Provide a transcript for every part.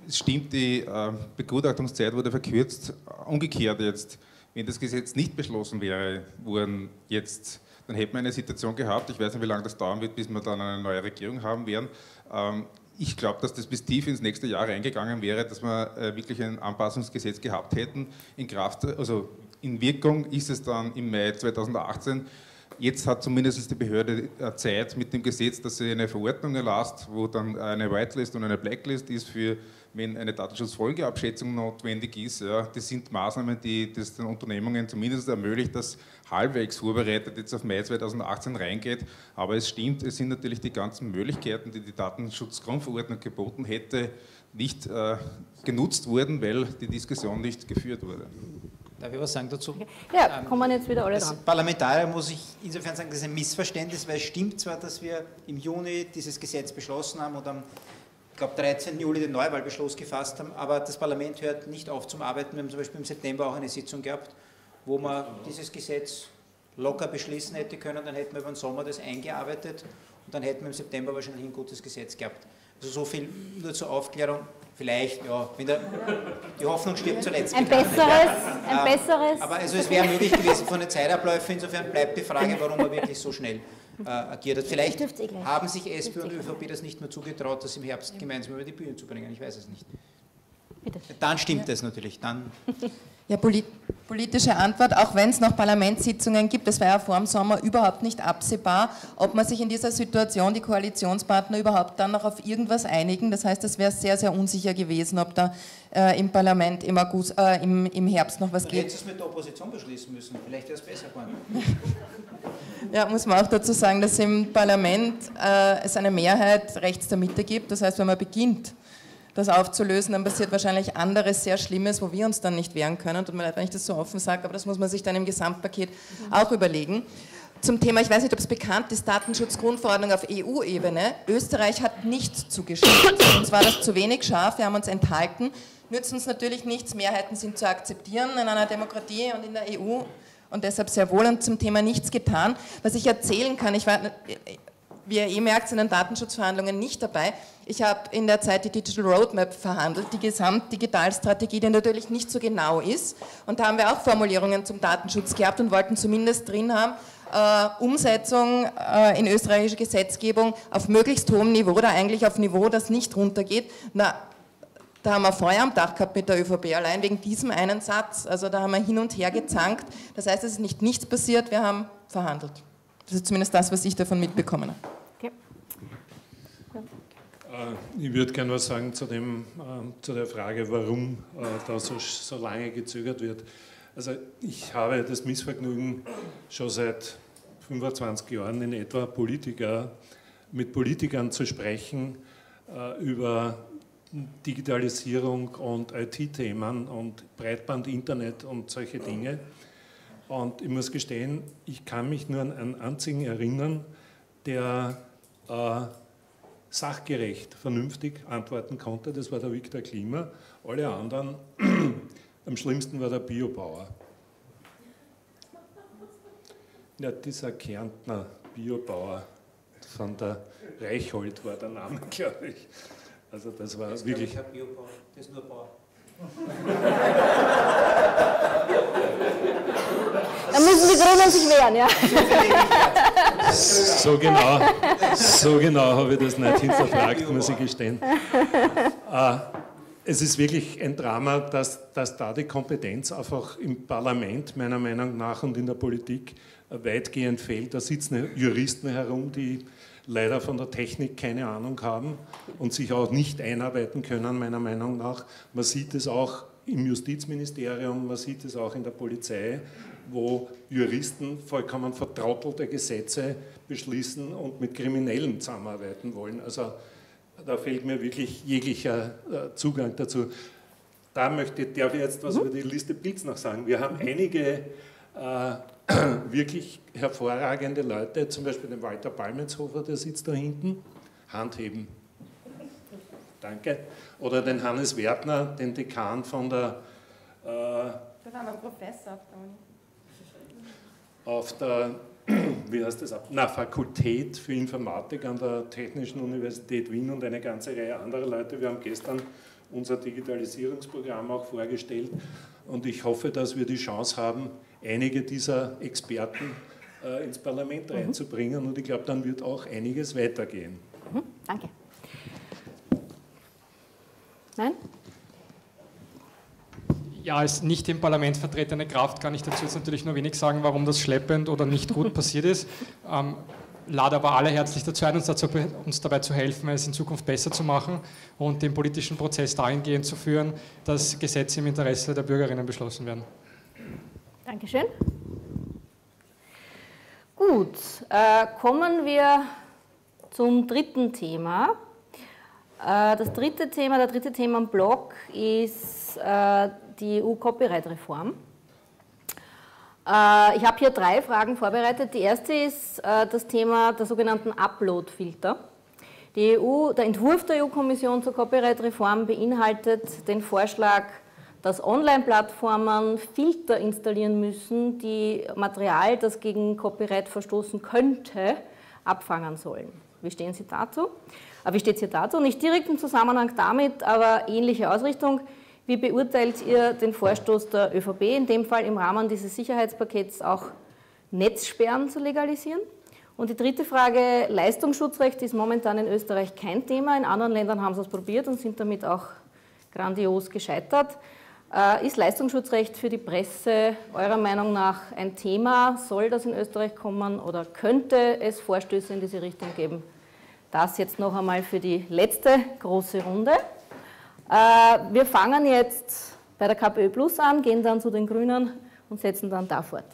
es stimmt, die Begutachtungszeit wurde verkürzt. Umgekehrt jetzt, wenn das Gesetz nicht beschlossen wäre worden jetzt, dann hätten wir eine Situation gehabt, ich weiß nicht, wie lange das dauern wird, bis wir dann eine neue Regierung haben werden. Ich glaube, dass das bis tief ins nächste Jahr reingegangen wäre, dass wir wirklich ein Anpassungsgesetz gehabt hätten. In Kraft, also in Wirkung ist es dann im Mai 2018. Jetzt hat zumindest die Behörde Zeit mit dem Gesetz, dass sie eine Verordnung erlasst, wo dann eine Whitelist und eine Blacklist ist, für wenn eine Datenschutzfolgeabschätzung notwendig ist. Ja, das sind Maßnahmen, die das den Unternehmungen zumindest ermöglicht, dass halbwegs vorbereitet jetzt auf Mai 2018 reingeht. Aber es stimmt, es sind natürlich die ganzen Möglichkeiten, die die Datenschutzgrundverordnung geboten hätte, nicht genutzt worden, weil die Diskussion nicht geführt wurde. Darf ich was sagen dazu? Okay. Ja, kommen jetzt wieder alle dran. Als Parlamentarier muss ich insofern sagen, das ist ein Missverständnis, weil es stimmt zwar, dass wir im Juni dieses Gesetz beschlossen haben und am, ich glaube, 13. Juli den Neuwahlbeschluss gefasst haben, aber das Parlament hört nicht auf zum Arbeiten. Wir haben zum Beispiel im September auch eine Sitzung gehabt, wo man dieses Gesetz locker beschließen hätte können, dann hätten wir über den Sommer das eingearbeitet und dann hätten wir im September wahrscheinlich ein gutes Gesetz gehabt. Also so viel nur zur Aufklärung. Vielleicht, ja, wenn die Hoffnung stirbt zuletzt. Ein besseres. Aber also es wäre möglich gewesen von den Zeitabläufen, insofern bleibt die Frage, warum man wirklich so schnell agiert hat. Vielleicht haben sich SP und ÖVP das nicht mehr zugetraut, das im Herbst gemeinsam über die Bühne zu bringen, ich weiß es nicht. Bitte. Dann stimmt es natürlich, dann... Ja, politische Antwort, auch wenn es noch Parlamentssitzungen gibt, das war ja vor dem Sommer überhaupt nicht absehbar, ob man sich in dieser Situation, die Koalitionspartner überhaupt dann noch auf irgendwas einigen. Das heißt, es wäre sehr, sehr unsicher gewesen, ob da im Parlament im Herbst noch was geht. Hättest du es mit der Opposition beschließen müssen, vielleicht wäre es besser geworden. Ja, muss man auch dazu sagen, dass im Parlament es eine Mehrheit rechts der Mitte gibt. Das heißt, wenn man beginnt, das aufzulösen, dann passiert wahrscheinlich anderes sehr Schlimmes, wo wir uns dann nicht wehren können. Tut mir leid, wenn ich das so offen sage, aber das muss man sich dann im Gesamtpaket auch überlegen. Zum Thema, ich weiß nicht, ob es bekannt ist, Datenschutzgrundverordnung auf EU-Ebene. Österreich hat nicht zugestimmt. Uns war das zu wenig scharf, wir haben uns enthalten. Nützt uns natürlich nichts, Mehrheiten sind zu akzeptieren in einer Demokratie und in der EU und deshalb sehr wohl und zum Thema nichts getan. Was ich erzählen kann, ich war... Wie ihr merkt, sind in den Datenschutzverhandlungen nicht dabei. Ich habe in der Zeit die Digital Roadmap verhandelt, die Gesamtdigitalstrategie, die natürlich nicht so genau ist. Und da haben wir auch Formulierungen zum Datenschutz gehabt und wollten zumindest drin haben, Umsetzung in österreichische Gesetzgebung auf möglichst hohem Niveau oder eigentlich auf Niveau, das nicht runtergeht. Na, da haben wir Feuer am Dach gehabt mit der ÖVP, allein wegen diesem einen Satz. Also da haben wir hin und her gezankt. Das heißt, es ist nicht nichts passiert, wir haben verhandelt. Das ist zumindest das, was ich davon mitbekommen habe. Okay. Ich würde gerne was sagen zu der Frage, warum da so lange gezögert wird. Also ich habe das Missvergnügen, schon seit 25 Jahren in etwa mit Politikern zu sprechen über Digitalisierung und IT-Themen und Breitband, Internet und solche Dinge. Und ich muss gestehen, ich kann mich nur an einen einzigen erinnern, der sachgerecht, vernünftig antworten konnte. Das war der Viktor Klima. Alle anderen, am schlimmsten war der Biobauer. Ja, dieser Kärntner Biobauer von der Reichhold war der Name, glaube ich. Also das war das wirklich... Kein Biobauer, das ist nur Bauer. Da müssen die Grünen sich wehren, ja. So genau habe ich das nicht hinterfragt, muss ich gestehen. Es ist wirklich ein Drama, dass da die Kompetenz einfach im Parlament meiner Meinung nach und in der Politik weitgehend fehlt. Da sitzen Juristen herum, die leider von der Technik keine Ahnung haben und sich auch nicht einarbeiten können, meiner Meinung nach. Man sieht es auch im Justizministerium, man sieht es auch in der Polizei, wo Juristen vollkommen vertrottelte Gesetze beschließen und mit Kriminellen zusammenarbeiten wollen. Also da fehlt mir wirklich jeglicher Zugang dazu. Darf ich jetzt was über die Liste Pilz noch sagen. Wir haben einige wirklich hervorragende Leute, zum Beispiel den Walter Palmenshofer, der sitzt da hinten, Hand heben. Danke. Oder den Hannes Wertner, den Dekan von der... Da war ein Professor auf der wie heißt das? Fakultät für Informatik an der Technischen Universität Wien und eine ganze Reihe anderer Leute. Wir haben gestern unser Digitalisierungsprogramm auch vorgestellt. Und ich hoffe, dass wir die Chance haben, einige dieser Experten ins Parlament reinzubringen. Und ich glaube, dann wird auch einiges weitergehen. Danke. Nein? Ja, als nicht im Parlament vertretene Kraft kann ich dazu jetzt natürlich nur wenig sagen, warum das schleppend oder nicht gut passiert ist. Lade aber alle herzlich dazu ein, uns dabei zu helfen, es in Zukunft besser zu machen und den politischen Prozess dahingehend zu führen, dass Gesetze im Interesse der Bürgerinnen beschlossen werden. Dankeschön. Gut, kommen wir zum dritten Thema. Der dritte Themenblock ist die EU-Copyright-Reform. Ich habe hier 3 Fragen vorbereitet. Die erste ist das Thema der sogenannten Upload-Filter. Der Entwurf der EU-Kommission zur Copyright-Reform beinhaltet den Vorschlag, dass Online-Plattformen Filter installieren müssen, die Material, das gegen Copyright verstoßen könnte, abfangen sollen. Wie steht es hier dazu? Nicht direkt im Zusammenhang damit, aber ähnliche Ausrichtung. Wie beurteilt ihr den Vorstoß der ÖVP, in dem Fall im Rahmen dieses Sicherheitspakets auch Netzsperren zu legalisieren? Und die dritte Frage, Leistungsschutzrecht ist momentan in Österreich kein Thema. In anderen Ländern haben sie es probiert und sind damit auch grandios gescheitert. Ist Leistungsschutzrecht für die Presse eurer Meinung nach ein Thema? Soll das in Österreich kommen oder könnte es Vorstöße in diese Richtung geben? Das jetzt noch einmal für die letzte große Runde. Wir fangen jetzt bei der KPÖ Plus an, gehen dann zu den Grünen und setzen dann da fort.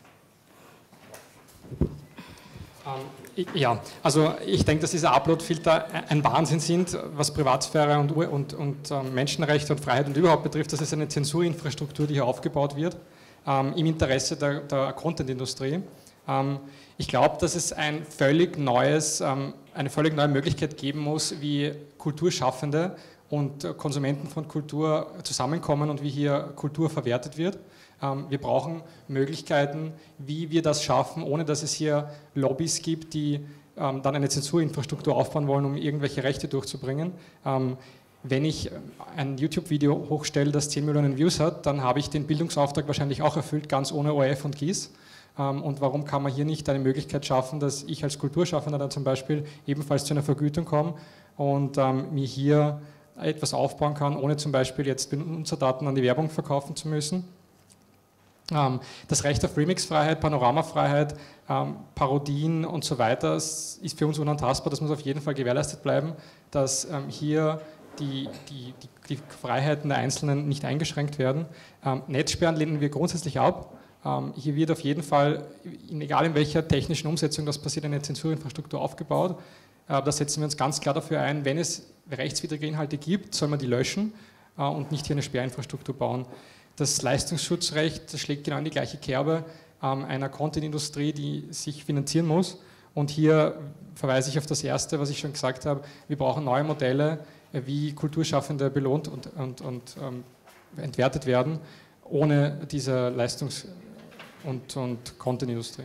Ja, also ich denke, dass diese Upload-Filter ein Wahnsinn sind, was Privatsphäre und Menschenrechte und Freiheit und überhaupt betrifft. Das ist eine Zensurinfrastruktur, die hier aufgebaut wird, im Interesse der Content-Industrie. Ich glaube, dass es eine völlig neue Möglichkeit geben muss, wie Kulturschaffende und Konsumenten von Kultur zusammenkommen und wie hier Kultur verwertet wird. Wir brauchen Möglichkeiten, wie wir das schaffen, ohne dass es hier Lobbys gibt, die dann eine Zensurinfrastruktur aufbauen wollen, um irgendwelche Rechte durchzubringen. Wenn ich ein YouTube-Video hochstelle, das 10 Millionen Views hat, dann habe ich den Bildungsauftrag wahrscheinlich auch erfüllt, ganz ohne ORF und GIS. Und warum kann man hier nicht eine Möglichkeit schaffen, dass ich als Kulturschaffender dann zum Beispiel ebenfalls zu einer Vergütung komme und mir hier etwas aufbauen kann, ohne zum Beispiel jetzt Benutzerdaten an die Werbung verkaufen zu müssen. Das Recht auf Remixfreiheit, Panoramafreiheit, Parodien und so weiter ist für uns unantastbar. Das muss auf jeden Fall gewährleistet bleiben, dass hier die Freiheiten der Einzelnen nicht eingeschränkt werden. Netzsperren lehnen wir grundsätzlich ab. Hier wird auf jeden Fall, egal in welcher technischen Umsetzung das passiert, eine Zensurinfrastruktur aufgebaut. Da setzen wir uns ganz klar dafür ein, wenn es rechtswidrige Inhalte gibt, soll man die löschen und nicht hier eine Sperrinfrastruktur bauen. Das Leistungsschutzrecht schlägt genau in die gleiche Kerbe einer Content-Industrie, die sich finanzieren muss. Und hier verweise ich auf das Erste, was ich schon gesagt habe. Wir brauchen neue Modelle, wie Kulturschaffende belohnt und entwertet werden, ohne diese Leistungs- und Content-Industrie.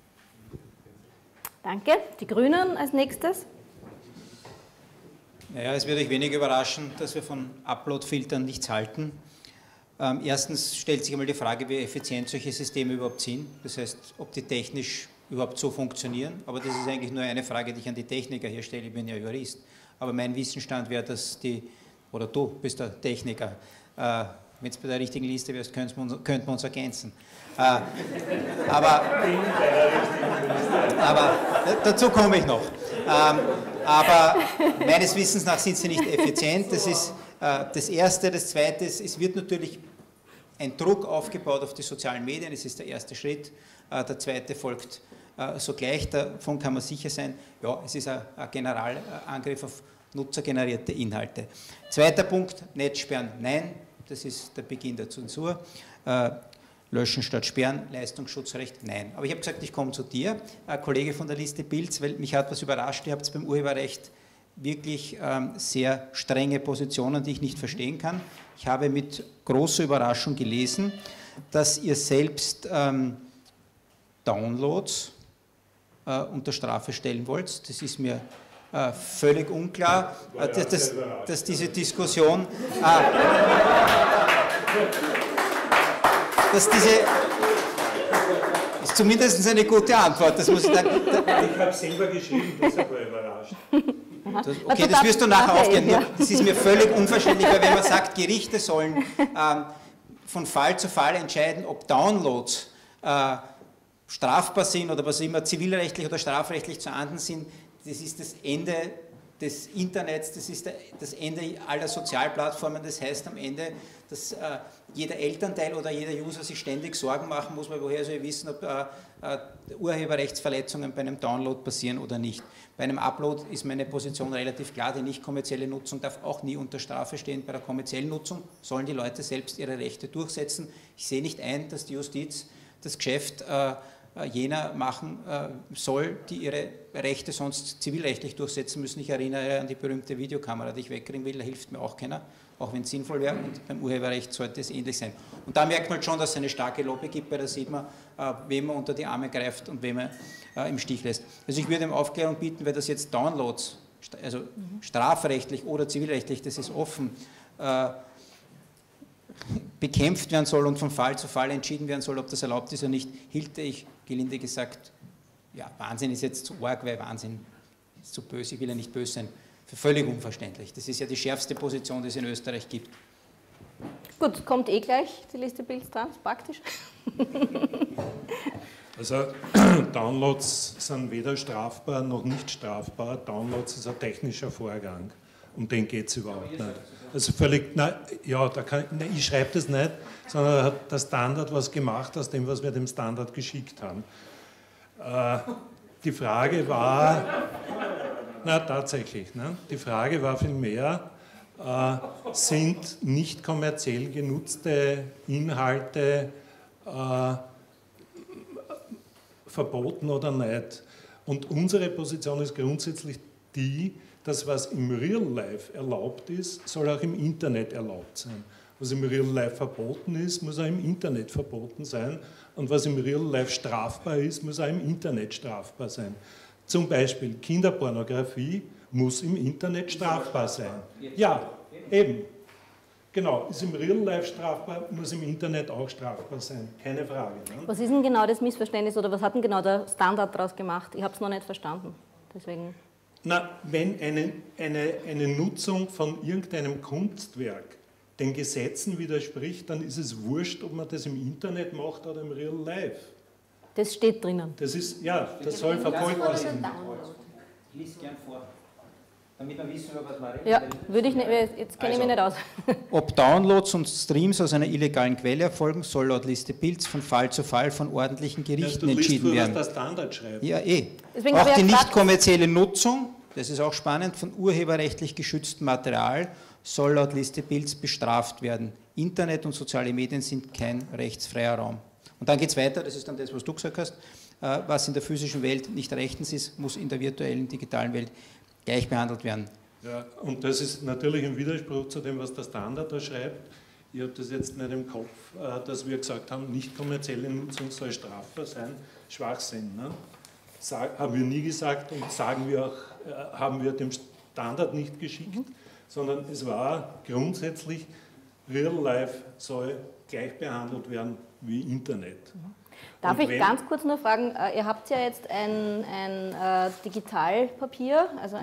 Danke. Die Grünen als nächstes. Naja, es wird euch wenig überraschen, dass wir von Upload-Filtern nichts halten. Erstens stellt sich einmal die Frage, wie effizient solche Systeme überhaupt sind. Das heißt, ob die technisch überhaupt so funktionieren. Aber das ist eigentlich nur eine Frage, die ich an die Techniker hier stelle. Ich bin ja Jurist. Aber mein Wissensstand wäre, dass oder du bist der Techniker. Wenn es bei der richtigen Liste wärst, könnten wir uns ergänzen. Aber dazu komme ich noch. Aber meines Wissens nach sind sie nicht effizient. Das ist das Erste. Das Zweite ist, es wird natürlich ein Druck aufgebaut auf die sozialen Medien. Das ist der erste Schritt. Der zweite folgt sogleich. Davon kann man sicher sein, ja, es ist ein Generalangriff auf nutzergenerierte Inhalte. Zweiter Punkt, Netzsperren, nein. Das ist der Beginn der Zensur. Löschen statt sperren, Leistungsschutzrecht, nein. Aber ich habe gesagt, ich komme zu dir, Kollege von der Liste Pilz, weil mich hat was überrascht. Ihr habt beim Urheberrecht wirklich sehr strenge Positionen, die ich nicht verstehen kann. Ich habe mit großer Überraschung gelesen, dass ihr selbst Downloads unter Strafe stellen wollt. Das ist mir völlig unklar, dass diese Diskussion, ist zumindest eine gute Antwort. Das muss ich habe selber geschrieben, deshalb war ich überrascht. Okay, das wirst du nachher aufgeben. Ja. Das ist mir völlig unverständlich, weil wenn man sagt, Gerichte sollen von Fall zu Fall entscheiden, ob Downloads strafbar sind oder was immer zivilrechtlich oder strafrechtlich zu ahnden sind, das ist das Ende des Internets, das ist das Ende aller Sozialplattformen. Das heißt am Ende, dass jeder Elternteil oder jeder User sich ständig Sorgen machen muss, weil woher soll ich wissen, ob Urheberrechtsverletzungen bei einem Download passieren oder nicht. Bei einem Upload ist meine Position relativ klar, die nicht kommerzielle Nutzung darf auch nie unter Strafe stehen. Bei der kommerziellen Nutzung sollen die Leute selbst ihre Rechte durchsetzen. Ich sehe nicht ein, dass die Justiz das Geschäft jener machen soll, die ihre Rechte sonst zivilrechtlich durchsetzen müssen. Ich erinnere an die berühmte Videokamera, die ich wegkriegen will, da hilft mir auch keiner, auch wenn es sinnvoll wäre, und beim Urheberrecht sollte es ähnlich sein. Und da merkt man schon, dass es eine starke Lobby gibt, weil da sieht man, wem man unter die Arme greift und wem man im Stich lässt. Also ich würde ihm Aufklärung bieten, weil das jetzt Downloads, also strafrechtlich oder zivilrechtlich, das ist offen, bekämpft werden soll und von Fall zu Fall entschieden werden soll, ob das erlaubt ist oder nicht, hielte ich, gelinde gesagt, ja, Wahnsinn ist jetzt zu arg, weil Wahnsinn ist zu böse, ich will ja nicht böse sein, für völlig unverständlich. Das ist ja die schärfste Position, die es in Österreich gibt. Gut, kommt eh gleich die Liste Bilds dran, ist praktisch. Also Downloads sind weder strafbar noch nicht strafbar. Downloads ist ein technischer Vorgang. Um den geht es überhaupt nicht. Also völlig, ich schreibe das nicht, sondern da hat der Standard was gemacht aus dem, was wir dem Standard geschickt haben. Die Frage war, tatsächlich, ne? Die Frage war vielmehr, sind nicht kommerziell genutzte Inhalte verboten oder nicht? Und unsere Position ist grundsätzlich die, dass was im Real Life erlaubt ist, soll auch im Internet erlaubt sein. Was im Real Life verboten ist, muss auch im Internet verboten sein. Und was im Real Life strafbar ist, muss auch im Internet strafbar sein. Zum Beispiel Kinderpornografie muss im Internet strafbar sein. Ja, eben. Genau, ist im Real Life strafbar, muss im Internet auch strafbar sein. Keine Frage. Ne? Was ist denn genau das Missverständnis oder was hat denn genau der Standard daraus gemacht? Ich habe es noch nicht verstanden. Deswegen. Wenn eine Nutzung von irgendeinem Kunstwerk den Gesetzen widerspricht, dann ist es wurscht, ob man das im Internet macht oder im Real Life. Das steht drinnen. Das ist, ja, das soll verfolgbar sein. Ich lese gern vor, damit wir wissen, über was wir reden. Ja, würde ich nicht, jetzt kenne ich mich nicht aus. Ob Downloads und Streams aus einer illegalen Quelle erfolgen, soll laut Liste Bilds von Fall zu Fall von ordentlichen Gerichten entschieden werden. Was der Standard schreibt. Ja, eh. Deswegen auch die nicht kommerzielle Nutzung, das ist auch spannend, von urheberrechtlich geschütztem Material soll laut Liste Bilds bestraft werden. Internet und soziale Medien sind kein rechtsfreier Raum. Und dann geht es weiter, das ist dann das, was du gesagt hast, was in der physischen Welt nicht rechtens ist, muss in der virtuellen, digitalen Welt gleich behandelt werden. Ja, und das ist natürlich im Widerspruch zu dem, was der Standard da schreibt. Ich habe das jetzt nicht im Kopf, dass wir gesagt haben, nicht kommerzielle Nutzung soll strafbar sein. Schwachsinn. Ne? Haben wir nie gesagt und sagen wir auch, haben wir dem Standard nicht geschickt, sondern es war grundsätzlich, Real Life soll gleich behandelt werden wie Internet. Darf ich ganz kurz nur fragen, ihr habt ja jetzt ein Digitalpapier, also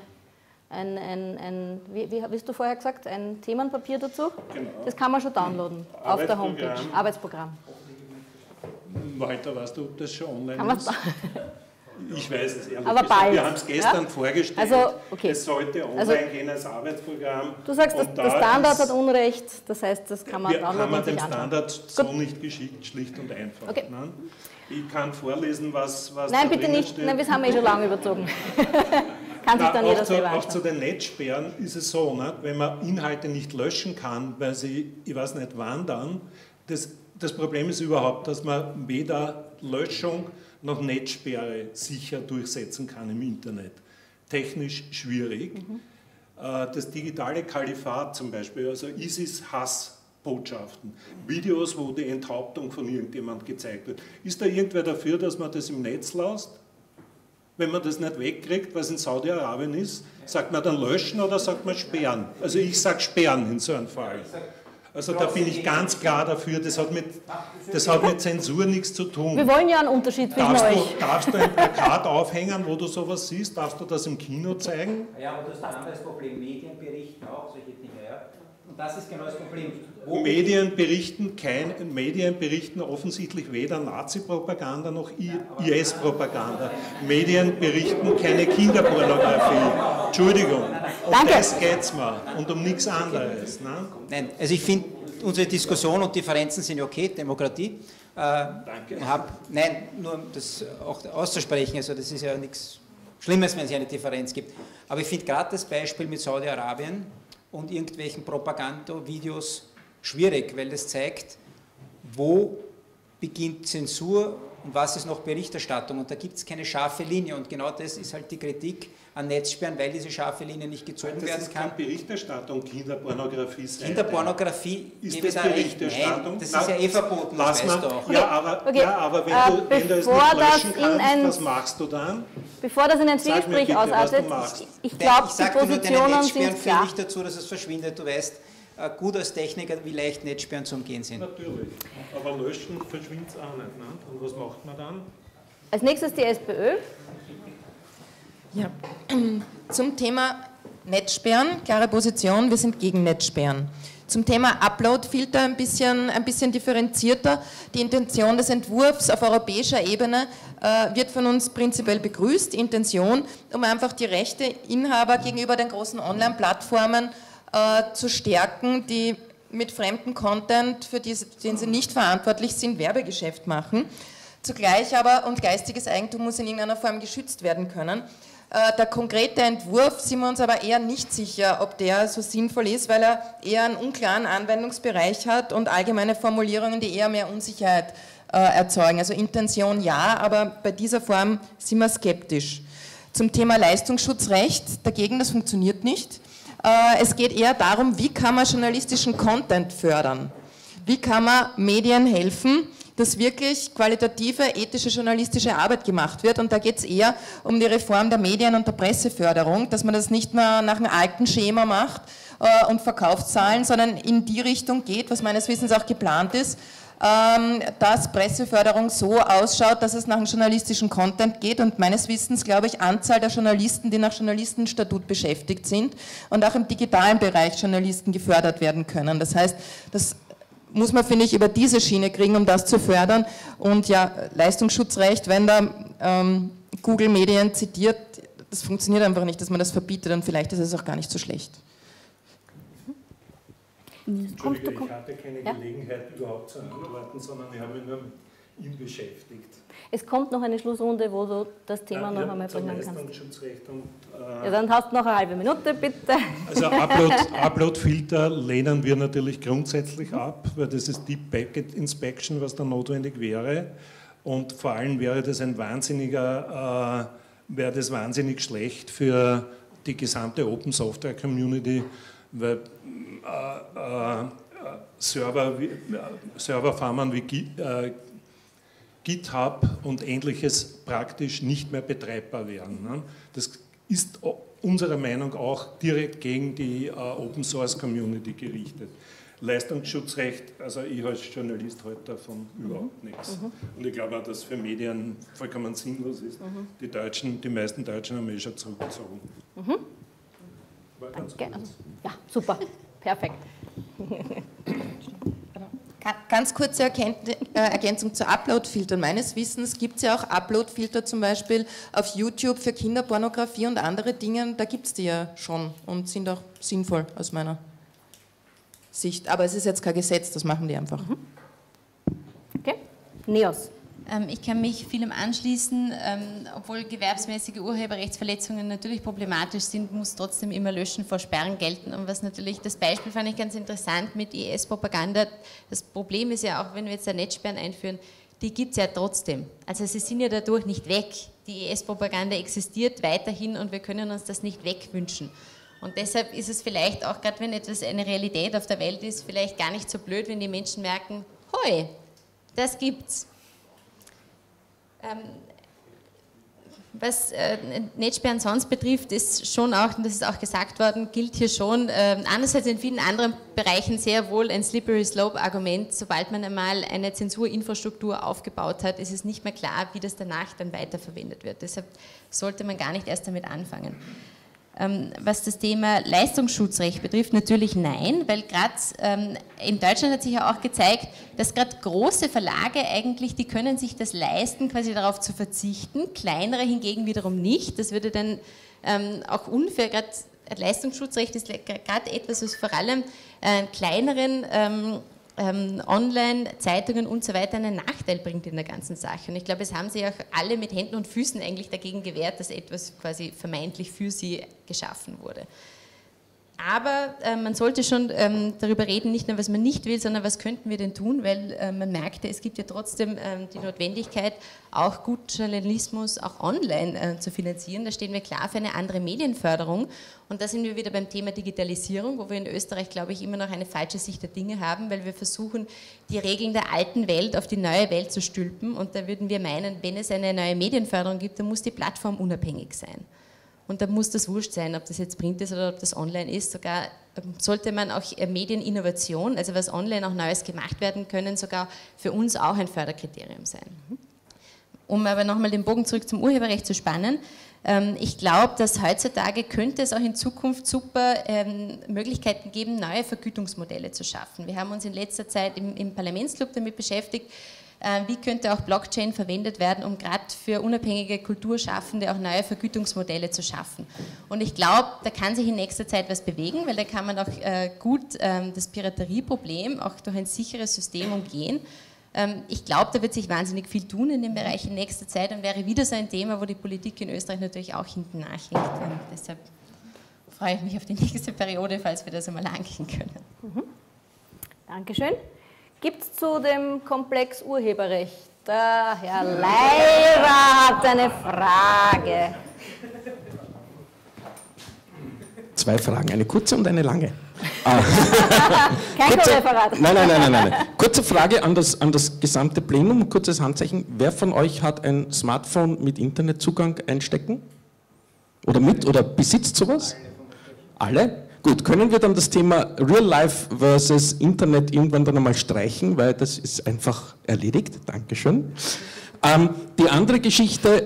wie hast du vorher gesagt, ein Themenpapier dazu? Genau. Das kann man schon downloaden auf der Homepage. Arbeitsprogramm. Walter, weißt du, ob das schon online kann ist? Ich weiß es ehrlich aber bald. Wir haben es gestern vorgestellt. Also, okay. Es sollte online gehen als Arbeitsprogramm. Du sagst, der Standard hat Unrecht, das heißt, das kann man downloaden. Wir haben den Standard so nicht geschickt, schlicht und einfach. Okay. Ne? Ich kann vorlesen, was Nein, bitte nicht. Steht. Nein, wir haben schon lange überzogen. Kann sich dann jeder selber anschauen. Auch zu den Netzsperren ist es so, ne? Wenn man Inhalte nicht löschen kann, weil sie, ich weiß nicht, wandern, das Problem ist überhaupt, dass man weder Löschung noch Netzsperre sicher durchsetzen kann im Internet. Technisch schwierig. Das digitale Kalifat zum Beispiel, also ISIS-Hassbotschaften, Videos, wo die Enthauptung von irgendjemand gezeigt wird. Ist da irgendwer dafür, dass man das im Netz lässt? Wenn man das nicht wegkriegt, was in Saudi-Arabien ist, sagt man dann löschen oder sagt man sperren? Also ich sage sperren in so einem Fall. Also da bin ich ganz klar dafür, das hat mit Zensur nichts zu tun. Wir wollen ja einen Unterschied zwischen euch. Darfst du ein Plakat aufhängen, wo du sowas siehst? Darfst du das im Kino zeigen? Ja, aber das ist ein anderes Problem. Medien berichten auch solche Dinge. Ja? Und das ist genau das Problem. Medien berichten offensichtlich weder Nazi-Propaganda noch IS-Propaganda. Medien berichten keine Kinderpornografie. Entschuldigung. Um das geht es mir und um nichts anderes. Ne? Nein, also ich finde, unsere Diskussion und Differenzen sind ja okay, Demokratie. Danke. Nein, nur um das auch auszusprechen, also das ist ja nichts Schlimmes, wenn es eine Differenz gibt. Aber ich finde gerade das Beispiel mit Saudi-Arabien und irgendwelchen Propagandavideos schwierig, weil das zeigt, wo beginnt Zensur und was ist noch Berichterstattung. Und da gibt es keine scharfe Linie. Und genau das ist halt die Kritik an Netzsperren, weil diese scharfe Linie nicht gezogen werden kann. Das ist keine Berichterstattung, Kinderpornografie. Kinderpornografie ist das Berichterstattung? Nein, das ist ja verboten, das weißt du auch. Ja, aber wenn du es nicht löschen kannst, was machst du dann? Bevor das in ein Zwiegespräch ausartet, ich glaube, die Positionen sind klar. Nicht dazu, dass es verschwindet. Du weißt gut als Techniker, wie leicht Netzsperren zu umgehen sind. Natürlich, aber löschen verschwindet es auch nicht. Ne? Und was macht man dann? Als nächstes die SPÖ. Ja, zum Thema Netzsperren, klare Position, wir sind gegen Netzsperren. Zum Thema Upload-Filter ein bisschen differenzierter. Die Intention des Entwurfs auf europäischer Ebene wird von uns prinzipiell begrüßt. Die Intention, um einfach die Rechteinhaber gegenüber den großen Online-Plattformen zu stärken, die mit fremdem Content, für den sie nicht verantwortlich sind, Werbegeschäft machen. Zugleich aber, und geistiges Eigentum muss in irgendeiner Form geschützt werden können. Der konkrete Entwurf sind wir uns aber eher nicht sicher, ob der so sinnvoll ist, weil er eher einen unklaren Anwendungsbereich hat und allgemeine Formulierungen, die eher mehr Unsicherheit erzeugen. Also Intention ja, aber bei dieser Form sind wir skeptisch. Zum Thema Leistungsschutzrecht, dagegen, das funktioniert nicht. Es geht eher darum, wie kann man journalistischen Content fördern? Wie kann man Medien helfen, dass wirklich qualitative, ethische, journalistische Arbeit gemacht wird. Und da geht es eher um die Reform der Medien- und der Presseförderung, dass man das nicht mehr nach einem alten Schema macht und Verkaufszahlen, sondern in die Richtung geht, was meines Wissens auch geplant ist, dass Presseförderung so ausschaut, dass es nach dem journalistischen Content geht und meines Wissens, glaube ich, Anzahl der Journalisten, die nach Journalistenstatut beschäftigt sind und auch im digitalen Bereich Journalisten gefördert werden können. Das heißt, das muss man, finde ich, über diese Schiene kriegen, um das zu fördern. Und ja, Leistungsschutzrecht, wenn da Google Medien zitiert, das funktioniert einfach nicht, dass man das verbietet und vielleicht ist es auch gar nicht so schlecht. Entschuldige, ich hatte keine Gelegenheit überhaupt zu antworten, sondern ich habe mich nur mit ihm beschäftigt. Es kommt noch eine Schlussrunde, wo du das Thema noch einmal bringen kannst. Leistungsschutzrecht und, ja, dann hast du noch eine halbe Minute, bitte. Also Upload-Filter lehnen wir natürlich grundsätzlich ab, weil das ist Deep Packet Inspection, was da notwendig wäre. Und vor allem wäre das wahnsinnig schlecht für die gesamte Open Software Community, weil Serverfarmen wie GitHub und Ähnliches praktisch nicht mehr betreibbar wären. Das ist unserer Meinung auch direkt gegen die Open Source Community gerichtet. Leistungsschutzrecht, also ich als Journalist halte davon überhaupt nichts. Und ich glaube auch, dass für Medien vollkommen sinnlos ist. Die meisten Deutschen haben schon zurückgezogen. War ganz gut. Ja, super, perfekt. Ganz kurze Ergänzung zu Upload-Filtern. Meines Wissens gibt es ja auch Upload-Filter zum Beispiel auf YouTube für Kinderpornografie und andere Dinge. Da gibt es die ja schon und sind auch sinnvoll aus meiner Sicht. Aber es ist jetzt kein Gesetz, das machen die einfach. Okay, Neos. Ich kann mich vielem anschließen. Obwohl gewerbsmäßige Urheberrechtsverletzungen natürlich problematisch sind, muss trotzdem immer Löschen vor Sperren gelten. Und was natürlich, das Beispiel fand ich ganz interessant mit IS-Propaganda. Das Problem ist ja auch, wenn wir jetzt eine Netzsperren einführen, die gibt es ja trotzdem. Also sie sind ja dadurch nicht weg. Die IS-Propaganda existiert weiterhin und wir können uns das nicht wegwünschen. Und deshalb ist es vielleicht auch, gerade wenn etwas eine Realität auf der Welt ist, vielleicht gar nicht so blöd, wenn die Menschen merken, hoi, das gibt's. Was Netzsperren sonst betrifft, ist schon auch, und das ist auch gesagt worden, gilt hier schon, andererseits in vielen anderen Bereichen sehr wohl ein Slippery Slope-Argument. Sobald man einmal eine Zensurinfrastruktur aufgebaut hat, ist es nicht mehr klar, wie das danach dann weiterverwendet wird. Deshalb sollte man gar nicht erst damit anfangen. Was das Thema Leistungsschutzrecht betrifft, natürlich nein, weil gerade in Deutschland hat sich ja auch gezeigt, dass gerade große Verlage eigentlich, die können sich das leisten, quasi darauf zu verzichten, kleinere hingegen wiederum nicht. Das würde dann auch unfair, gerade Leistungsschutzrecht ist gerade etwas, was vor allem kleineren Online-Zeitungen und so weiter einen Nachteil bringt in der ganzen Sache. Und ich glaube, es haben sich auch alle mit Händen und Füßen eigentlich dagegen gewehrt, dass etwas quasi vermeintlich für sie geschaffen wurde. Aber man sollte schon darüber reden, nicht nur was man nicht will, sondern was könnten wir denn tun, weil man merkte, es gibt ja trotzdem die Notwendigkeit, auch guten Journalismus auch online zu finanzieren. Da stehen wir klar für eine andere Medienförderung. Und da sind wir wieder beim Thema Digitalisierung, wo wir in Österreich, glaube ich, immer noch eine falsche Sicht der Dinge haben, weil wir versuchen, die Regeln der alten Welt auf die neue Welt zu stülpen. Und da würden wir meinen, wenn es eine neue Medienförderung gibt, dann muss die Plattform unabhängig sein. Und da muss das wurscht sein, ob das jetzt Print ist oder ob das online ist. Sogar sollte man auch Medieninnovation, also was online auch Neues gemacht werden können, sogar für uns auch ein Förderkriterium sein. Um aber nochmal den Bogen zurück zum Urheberrecht zu spannen, ich glaube, dass heutzutage könnte es auch in Zukunft super Möglichkeiten geben, neue Vergütungsmodelle zu schaffen. Wir haben uns in letzter Zeit im Parlamentsclub damit beschäftigt, wie könnte auch Blockchain verwendet werden, um gerade für unabhängige Kulturschaffende auch neue Vergütungsmodelle zu schaffen. Und ich glaube, da kann sich in nächster Zeit was bewegen, weil da kann man auch gut das Piraterieproblem auch durch ein sicheres System umgehen. Ich glaube, da wird sich wahnsinnig viel tun in dem Bereich in nächster Zeit und wäre wieder so ein Thema, wo die Politik in Österreich natürlich auch hinten nachhängt. Und deshalb freue ich mich auf die nächste Periode, falls wir das einmal angehen können. Dankeschön. Gibt es zu dem Komplex Urheberrecht? Der Herr Leiber hat eine Frage. 2 Fragen, eine kurze und eine lange. Kein Referat. Nein. Kurze Frage an das gesamte Plenum, kurzes Handzeichen. Wer von euch hat ein Smartphone mit Internetzugang einstecken? Oder besitzt sowas? Alle? Gut, können wir dann das Thema Real Life versus Internet irgendwann dann einmal streichen, weil das ist einfach erledigt. Dankeschön. Die andere Geschichte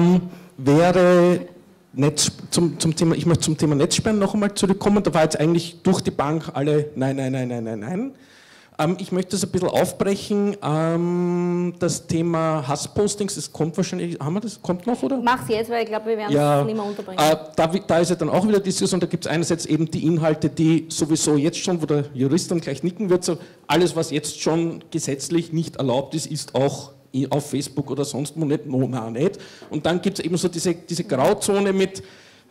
wäre zum Thema, ich möchte zum Thema Netzsperren noch einmal zurückkommen. Da war jetzt eigentlich durch die Bank alle nein. Ich möchte das ein bisschen aufbrechen. Das Thema Hasspostings, das kommt wahrscheinlich, haben wir das? Kommt noch, oder? Mach's jetzt, weil ich glaube, wir werden es nicht mehr unterbringen. Da ist ja dann auch wieder Diskussion, da gibt es einerseits eben die Inhalte, die sowieso jetzt schon, wo der Jurist dann gleich nicken wird, so alles, was jetzt schon gesetzlich nicht erlaubt ist, ist auch auf Facebook oder sonst wo nicht, nicht. Und dann gibt es eben so diese Grauzone mit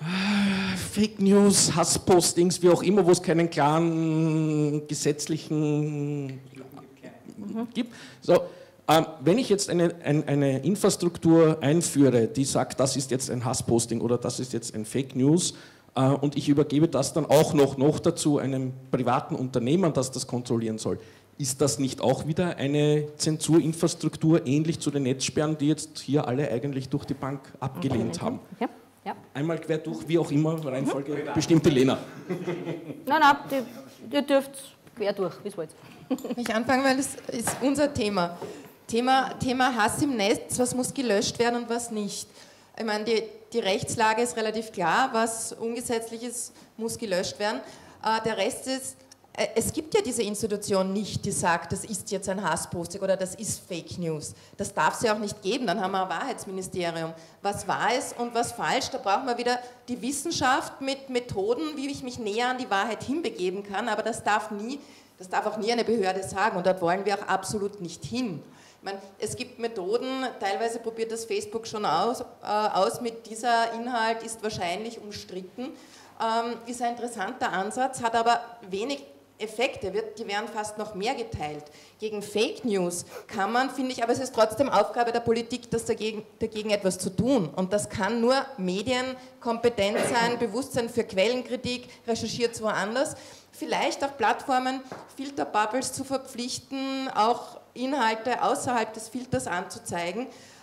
Fake News, Hasspostings, wie auch immer, wo es keinen klaren gesetzlichen gibt. So, wenn ich jetzt eine Infrastruktur einführe, die sagt, das ist jetzt ein Hassposting oder das ist jetzt ein Fake News und ich übergebe das dann auch noch dazu einem privaten Unternehmen, das das kontrollieren soll, ist das nicht auch wieder eine Zensurinfrastruktur ähnlich zu den Netzsperren, die jetzt hier alle eigentlich durch die Bank abgelehnt haben? Ja. Einmal quer durch, wie auch immer, Reihenfolge, bestimmte Lena. Nein, ihr dürft quer durch, wie es wollt. Ich anfange, weil das ist unser Thema. Thema Hass im Netz, was muss gelöscht werden und was nicht. Ich meine, die Rechtslage ist relativ klar, was ungesetzlich ist, muss gelöscht werden. Der Rest ist, es gibt ja diese Institution nicht, die sagt, das ist jetzt ein Hassposting oder das ist Fake News. Das darf es ja auch nicht geben, dann haben wir ein Wahrheitsministerium. Was wahr ist und was falsch, da brauchen wir wieder die Wissenschaft mit Methoden, wie ich mich näher an die Wahrheit hinbegeben kann, aber das darf auch nie eine Behörde sagen und dort wollen wir auch absolut nicht hin. Ich meine, es gibt Methoden, teilweise probiert das Facebook schon aus mit dieser Inhalt ist wahrscheinlich umstritten, ist ein interessanter Ansatz, hat aber wenig Effekte, die werden fast noch mehr geteilt. Gegen Fake News kann man, finde ich, aber es ist trotzdem Aufgabe der Politik, dagegen etwas zu tun. Und das kann nur Medienkompetenz sein, Bewusstsein für Quellenkritik, recherchiert woanders. Vielleicht auch Plattformen, Filterbubbles zu verpflichten, auch Inhalte außerhalb des Filters anzuzeigen.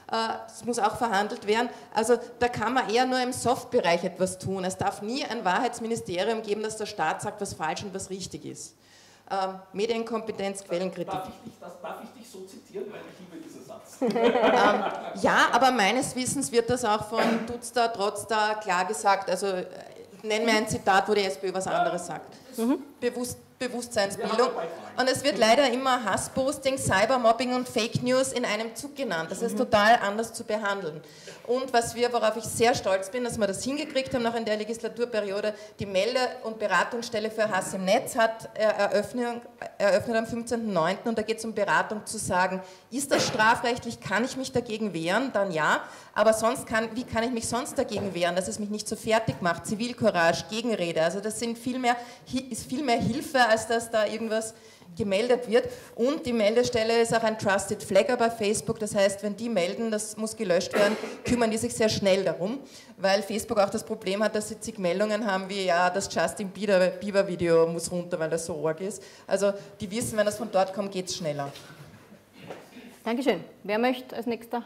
Das muss auch verhandelt werden. Also da kann man eher nur im Soft-Bereich etwas tun. Es darf nie ein Wahrheitsministerium geben, dass der Staat sagt, was falsch und was richtig ist. Medienkompetenz, Quellenkritik. Darf ich dich so zitieren, weil ich liebe diesen Satz. Ja, aber meines Wissens wird das auch von Dutzda, Trotzda klar gesagt. Also nenn mir ein Zitat, wo die SPÖ was anderes sagt. Bewusstseinsbildung. Und es wird leider immer Hassposting, Cybermobbing und Fake News in einem Zug genannt. Das ist total anders zu behandeln. Und worauf ich sehr stolz bin, dass wir das hingekriegt haben, noch in der Legislaturperiode, die Melde- und Beratungsstelle für Hass im Netz hat eröffnet am 15.09. und da geht es um Beratung zu sagen, ist das strafrechtlich, kann ich mich dagegen wehren? Dann ja, aber sonst wie kann ich mich sonst dagegen wehren, dass es mich nicht so fertig macht? Zivilcourage, Gegenrede, also das ist viel mehr Hilfe, als dass da irgendwas gemeldet wird. Und die Meldestelle ist auch ein Trusted Flagger bei Facebook, das heißt, wenn die melden, das muss gelöscht werden, kümmern die sich sehr schnell darum, weil Facebook auch das Problem hat, dass sie zig Meldungen haben, wie ja, das Justin Bieber Video muss runter, weil das so arg ist. Also die wissen, wenn das von dort kommt, geht es schneller. Dankeschön. Wer möchte als Nächster?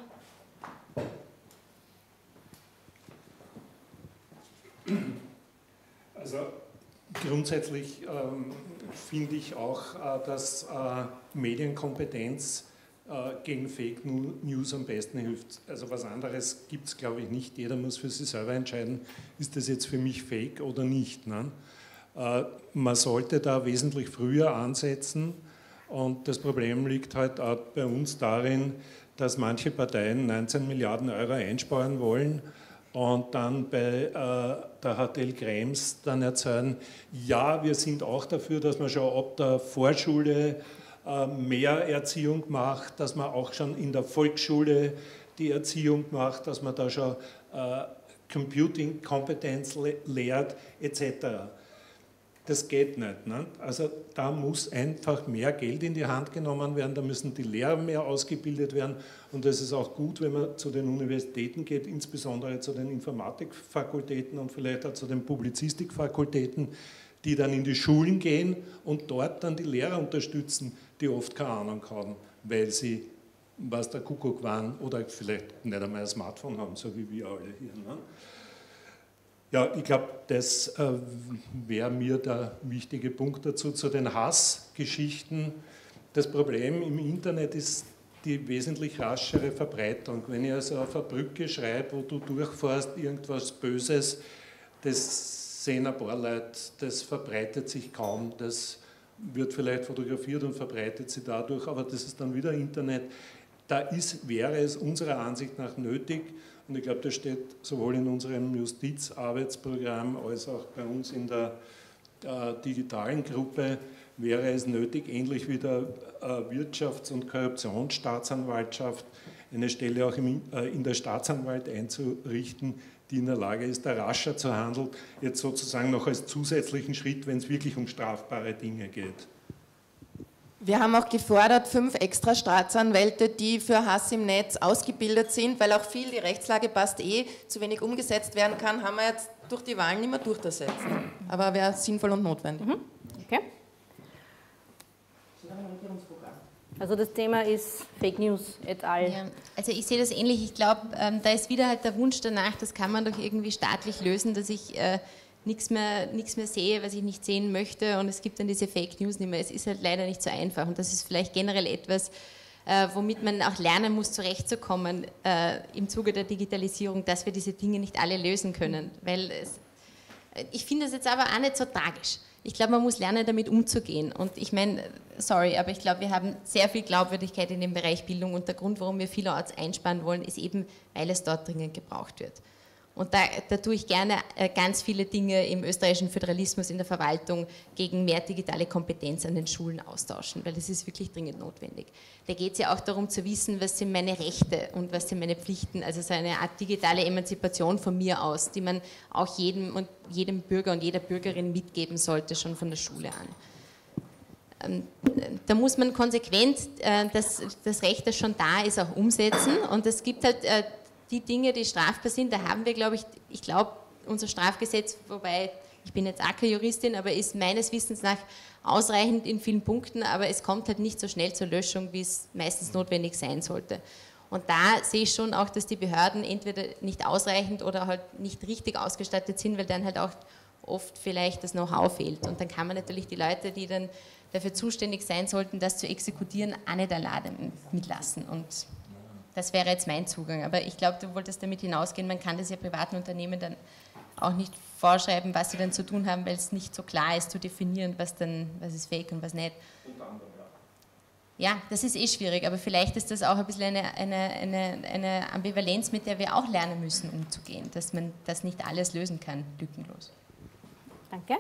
Also grundsätzlich finde ich auch, dass Medienkompetenz gegen Fake News am besten hilft. Also was anderes gibt es, glaube ich, nicht. Jeder muss für sich selber entscheiden, ist das jetzt für mich Fake oder nicht. Ne? Man sollte da wesentlich früher ansetzen und das Problem liegt halt auch bei uns darin, dass manche Parteien 19 Milliarden Euro einsparen wollen und dann bei der HTL Krems dann erzählen, ja, wir sind auch dafür, dass man schon ab der Vorschule mehr Erziehung macht, dass man auch schon in der Volksschule die Erziehung macht, dass man da schon Computing-Kompetenz lehrt, etc. Das geht nicht. Ne? Also da muss einfach mehr Geld in die Hand genommen werden, da müssen die Lehrer mehr ausgebildet werden und das ist auch gut, wenn man zu den Universitäten geht, insbesondere zu den Informatikfakultäten und vielleicht auch zu den Publizistikfakultäten, die dann in die Schulen gehen und dort dann die Lehrer unterstützen, die oft keine Ahnung haben, weil sie, was der Kuckuck waren oder vielleicht nicht einmal ein Smartphone haben, so wie wir alle hier. Ne? Ja, ich glaube, das wäre mir der wichtige Punkt dazu. Zu den Hassgeschichten. Das Problem im Internet ist die wesentlich raschere Verbreitung. Wenn ich also auf eine Brücke schreibe, wo du durchfährst, irgendwas Böses, das sehen ein paar Leute, das verbreitet sich kaum, das wird vielleicht fotografiert und verbreitet sich dadurch, aber das ist dann wieder Internet. Da wäre es unserer Ansicht nach nötig, und ich glaube, das steht sowohl in unserem Justizarbeitsprogramm als auch bei uns in der digitalen Gruppe, wäre es nötig, ähnlich wie der Wirtschafts- und Korruptionsstaatsanwaltschaft, eine Stelle auch in der Staatsanwalt einzurichten, die in der Lage ist, da rascher zu handeln, jetzt sozusagen noch als zusätzlichen Schritt, wenn es wirklich um strafbare Dinge geht. Wir haben auch gefordert, 5 extra Staatsanwälte, die für Hass im Netz ausgebildet sind, weil auch viel, die Rechtslage passt zu wenig umgesetzt werden kann, haben wir jetzt durch die Wahlen nicht mehr durchzusetzen. Aber wäre sinnvoll und notwendig. Okay. Also das Thema ist Fake News et al. Ja, also ich sehe das ähnlich. Ich glaube, da ist wieder halt der Wunsch danach, das kann man doch irgendwie staatlich lösen, dass ich nichts mehr sehe, was ich nicht sehen möchte und es gibt dann diese Fake News nicht mehr. Es ist halt leider nicht so einfach und das ist vielleicht generell etwas, womit man auch lernen muss, zurechtzukommen im Zuge der Digitalisierung, dass wir diese Dinge nicht alle lösen können. Weil ich finde das jetzt aber auch nicht so tragisch. Ich glaube, man muss lernen, damit umzugehen. Und ich meine, sorry, aber ich glaube, wir haben sehr viel Glaubwürdigkeit in dem Bereich Bildung und der Grund, warum wir vielerorts einsparen wollen, ist eben, weil es dort dringend gebraucht wird. Und da tue ich gerne ganz viele Dinge im österreichischen Föderalismus in der Verwaltung gegen mehr digitale Kompetenz an den Schulen austauschen, weil das ist wirklich dringend notwendig. Da geht es ja auch darum zu wissen, was sind meine Rechte und was sind meine Pflichten, also so eine Art digitale Emanzipation von mir aus, die man auch jedem Bürger und jeder Bürgerin mitgeben sollte, schon von der Schule an. Da muss man konsequent das Recht, das schon da ist, auch umsetzen und es gibt halt die Dinge, die strafbar sind, da haben wir, glaube ich glaube, unser Strafgesetz, wobei ich bin jetzt auch keine Juristin, aber ist meines Wissens nach ausreichend in vielen Punkten, aber es kommt halt nicht so schnell zur Löschung, wie es meistens notwendig sein sollte. Und da sehe ich schon auch, dass die Behörden entweder nicht ausreichend oder halt nicht richtig ausgestattet sind, weil dann halt auch oft vielleicht das Know-how fehlt. Und dann kann man natürlich die Leute, die dann dafür zuständig sein sollten, das zu exekutieren, auch nicht alleine mitlassen. Und das wäre jetzt mein Zugang. Aber ich glaube, du wolltest damit hinausgehen, man kann das ja privaten Unternehmen dann auch nicht vorschreiben, was sie dann zu tun haben, weil es nicht so klar ist zu definieren, was ist fake und was nicht. Ja, das ist schwierig, aber vielleicht ist das auch ein bisschen eine Ambivalenz, mit der wir auch lernen müssen, umzugehen, dass man das nicht alles lösen kann, lückenlos. Danke.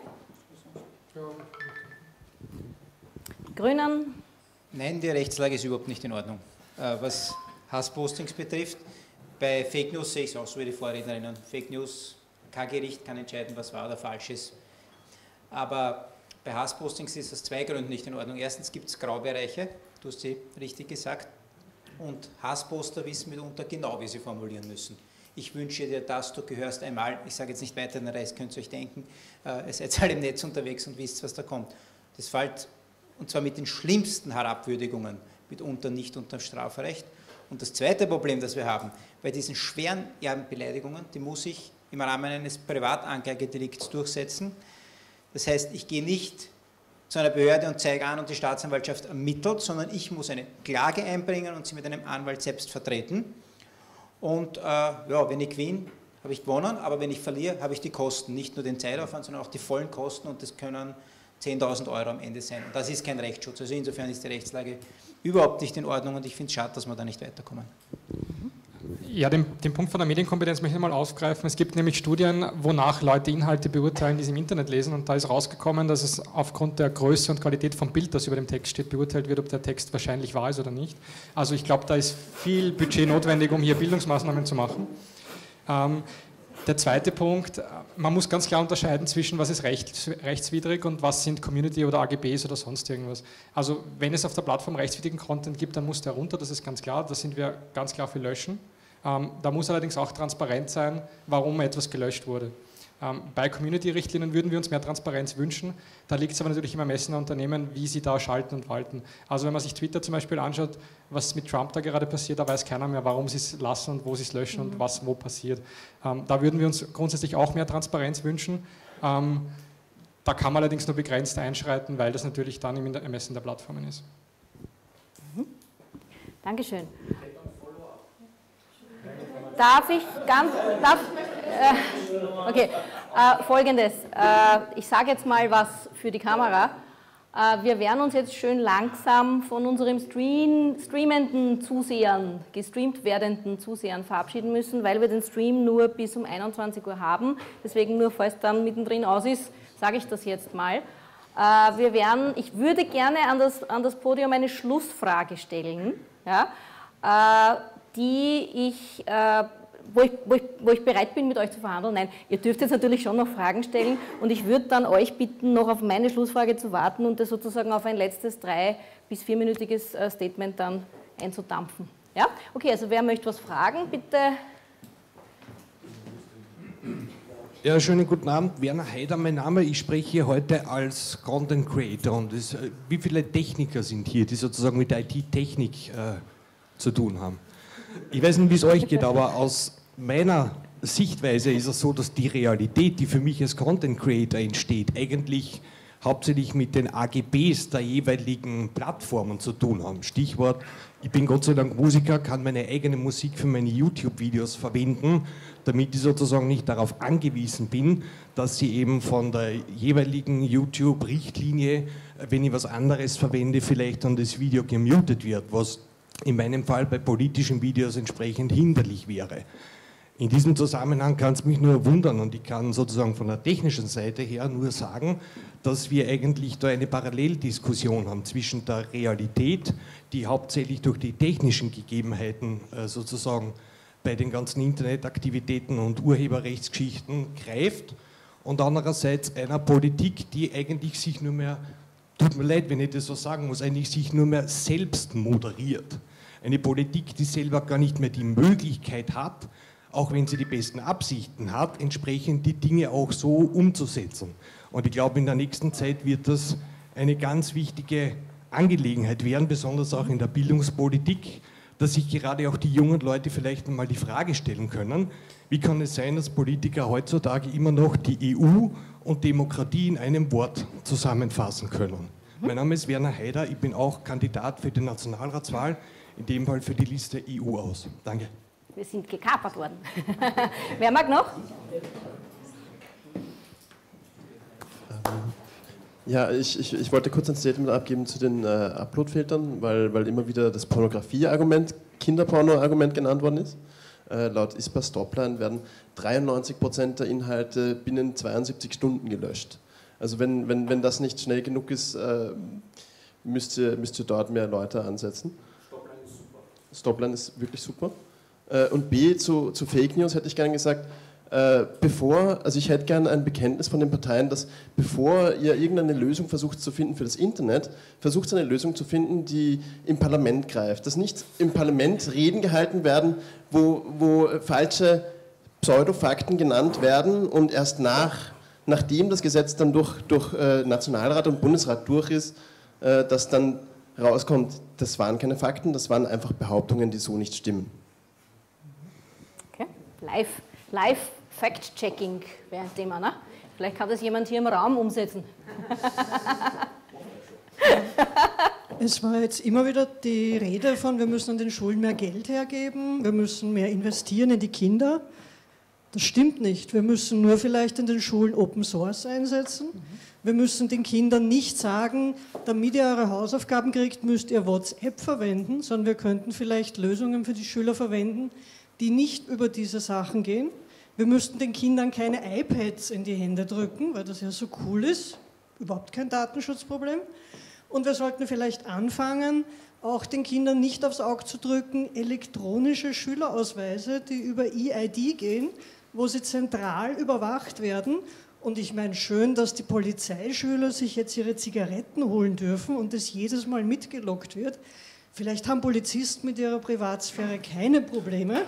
Grünen? Nein, die Rechtslage ist überhaupt nicht in Ordnung. Was Hasspostings betrifft, bei Fake News sehe ich es auch so wie die Vorrednerinnen. Fake News, kein Gericht kann entscheiden, was wahr oder falsch ist. Aber bei Hasspostings ist es aus zwei Gründen nicht in Ordnung. Erstens gibt es Graubereiche, du hast sie richtig gesagt, und Hassposter wissen mitunter genau, wie sie formulieren müssen. Ich wünsche dir das, du gehörst einmal, ich sage jetzt nicht weiter, den Rest könnt ihr euch denken, ihr seid alle im Netz unterwegs und wisst, was da kommt. Das fällt, und zwar mit den schlimmsten Herabwürdigungen, mitunter nicht unter dem Strafrecht. Und das zweite Problem, das wir haben, bei diesen schweren Beleidigungen, die muss ich im Rahmen eines Privatanklagedelikts durchsetzen. Das heißt, ich gehe nicht zu einer Behörde und zeige an und die Staatsanwaltschaft ermittelt, sondern ich muss eine Klage einbringen und sie mit einem Anwalt selbst vertreten. Und ja, wenn ich gewinne, habe ich gewonnen, aber wenn ich verliere, habe ich die Kosten, nicht nur den Zeitaufwand, sondern auch die vollen Kosten, und das können 10.000 € am Ende sein. Und das ist kein Rechtsschutz. Also insofern ist die Rechtslage überhaupt nicht in Ordnung und ich finde es schade, dass wir da nicht weiterkommen. Ja, den Punkt von der Medienkompetenz möchte ich mal aufgreifen. Es gibt nämlich Studien, wonach Leute Inhalte beurteilen, die sie im Internet lesen, und da ist rausgekommen, dass es aufgrund der Größe und Qualität vom Bild, das über dem Text steht, beurteilt wird, ob der Text wahrscheinlich wahr ist oder nicht. Also ich glaube, da ist viel Budget notwendig, um hier Bildungsmaßnahmen zu machen. Der zweite Punkt, man muss ganz klar unterscheiden zwischen, was ist rechtswidrig und was sind Community- oder AGBs oder sonst irgendwas. Also wenn es auf der Plattform rechtswidrigen Content gibt, dann muss der runter, das ist ganz klar, da sind wir ganz klar für Löschen. Da muss allerdings auch transparent sein, warum etwas gelöscht wurde. Bei Community-Richtlinien würden wir uns mehr Transparenz wünschen. Da liegt es aber natürlich im Ermessen der Unternehmen, wie sie da schalten und walten. Also wenn man sich Twitter zum Beispiel anschaut, was mit Trump da gerade passiert, da weiß keiner mehr, warum sie es lassen und wo sie es löschen und was wo passiert. Da würden wir uns grundsätzlich auch mehr Transparenz wünschen. Da kann man allerdings nur begrenzt einschreiten, weil das natürlich dann im Ermessen der Plattformen ist. Dankeschön. Okay, Folgendes, ich sage jetzt mal was für die Kamera. Wir werden uns jetzt schön langsam von unserem streamenden Zusehern, gestreamt werdenden Zusehern verabschieden müssen, weil wir den Stream nur bis um 21 Uhr haben. Deswegen nur, falls dann mittendrin aus ist, sage ich das jetzt mal. Ich würde gerne an das Podium eine Schlussfrage stellen, ja, wo ich bereit bin, mit euch zu verhandeln. Nein, ihr dürft jetzt natürlich schon noch Fragen stellen und ich würde dann euch bitten, noch auf meine Schlussfrage zu warten und das sozusagen auf ein letztes 3- bis 4-minütiges Statement dann einzudampfen. Ja? Okay, also wer möchte was fragen, bitte? Ja, schönen guten Abend. Werner Haider, mein Name. Ich spreche hier heute als Content Creator. Und wie viele Techniker sind hier, die sozusagen mit IT-Technik zu tun haben? Ich weiß nicht, wie es euch geht, aber aus meiner Sichtweise ist es so, dass die Realität, die für mich als Content Creator entsteht, eigentlich hauptsächlich mit den AGBs der jeweiligen Plattformen zu tun haben. Stichwort, ich bin Gott sei Dank Musiker, kann meine eigene Musik für meine YouTube-Videos verwenden, damit ich sozusagen nicht darauf angewiesen bin, dass sie eben von der jeweiligen YouTube-Richtlinie, wenn ich was anderes verwende, vielleicht dann das Video gemutet wird, was in meinem Fall bei politischen Videos entsprechend hinderlich wäre. In diesem Zusammenhang kann es mich nur wundern und ich kann sozusagen von der technischen Seite her nur sagen, dass wir eigentlich da eine Paralleldiskussion haben zwischen der Realität, die hauptsächlich durch die technischen Gegebenheiten sozusagen bei den ganzen Internetaktivitäten und Urheberrechtsgeschichten greift und andererseits einer Politik, die eigentlich sich nur mehr, tut mir leid, wenn ich das so sagen muss, eigentlich sich nur mehr selbst moderiert. Eine Politik, die selber gar nicht mehr die Möglichkeit hat, auch wenn sie die besten Absichten hat, entsprechend die Dinge auch so umzusetzen. Und ich glaube, in der nächsten Zeit wird das eine ganz wichtige Angelegenheit werden, besonders auch in der Bildungspolitik, dass sich gerade auch die jungen Leute vielleicht einmal die Frage stellen können, wie kann es sein, dass Politiker heutzutage immer noch die EU und Demokratie in einem Wort zusammenfassen können. Mein Name ist Werner Haider, ich bin auch Kandidat für die Nationalratswahl, in dem Fall für die Liste EU aus. Danke. Wir sind gekapert worden. Wer mag noch? Ja, ich wollte kurz ein Statement abgeben zu den Upload-Filtern, weil immer wieder das Pornografie-Argument, Kinderporno-Argument genannt worden ist. Laut ISPA Stopline werden 93% der Inhalte binnen 72 Stunden gelöscht. Also wenn das nicht schnell genug ist, müsst ihr dort mehr Leute ansetzen. Stopline ist super. Stopline ist wirklich super. Und B, zu Fake News hätte ich gerne gesagt, also ich hätte gerne ein Bekenntnis von den Parteien, dass bevor ihr irgendeine Lösung versucht zu finden für das Internet, versucht eine Lösung zu finden, die im Parlament greift. Dass nicht im Parlament Reden gehalten werden, wo falsche Pseudofakten genannt werden und erst nachdem das Gesetz dann durch Nationalrat und Bundesrat durch ist, dass dann rauskommt, das waren keine Fakten, das waren einfach Behauptungen, die so nicht stimmen. Okay, live Fact-Checking wäre ein Thema, ne? Vielleicht kann das jemand hier im Raum umsetzen. Es war jetzt immer wieder die Rede von, wir müssen an den Schulen mehr Geld hergeben, wir müssen mehr investieren in die Kinder. Das stimmt nicht. Wir müssen nur vielleicht in den Schulen Open Source einsetzen. Wir müssen den Kindern nicht sagen, damit ihr eure Hausaufgaben kriegt, müsst ihr WhatsApp verwenden, sondern wir könnten vielleicht Lösungen für die Schüler verwenden, die nicht über diese Sachen gehen. Wir müssten den Kindern keine iPads in die Hände drücken, weil das ja so cool ist. Überhaupt kein Datenschutzproblem. Und wir sollten vielleicht anfangen, auch den Kindern nicht aufs Auge zu drücken, elektronische Schülerausweise, die über EID gehen, wo sie zentral überwacht werden. Und ich meine schön, dass die Polizeischüler sich jetzt ihre Zigaretten holen dürfen und es jedes Mal mitgelockt wird. Vielleicht haben Polizisten mit ihrer Privatsphäre keine Probleme.